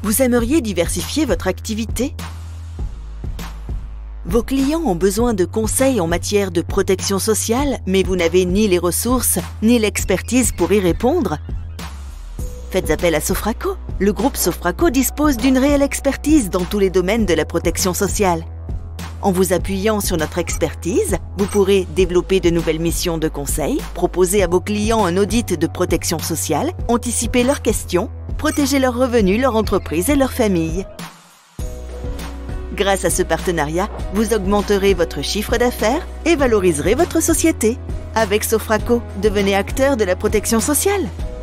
Vous aimeriez diversifier votre activité? Vos clients ont besoin de conseils en matière de protection sociale, mais vous n'avez ni les ressources, ni l'expertise pour y répondre? Faites appel à Sofraco. Le groupe Sofraco dispose d'une réelle expertise dans tous les domaines de la protection sociale. En vous appuyant sur notre expertise, vous pourrez développer de nouvelles missions de conseil, proposer à vos clients un audit de protection sociale, anticiper leurs questions, protéger leurs revenus, leur entreprise et leur famille. Grâce à ce partenariat, vous augmenterez votre chiffre d'affaires et valoriserez votre société. Avec Sofraco, devenez acteur de la protection sociale.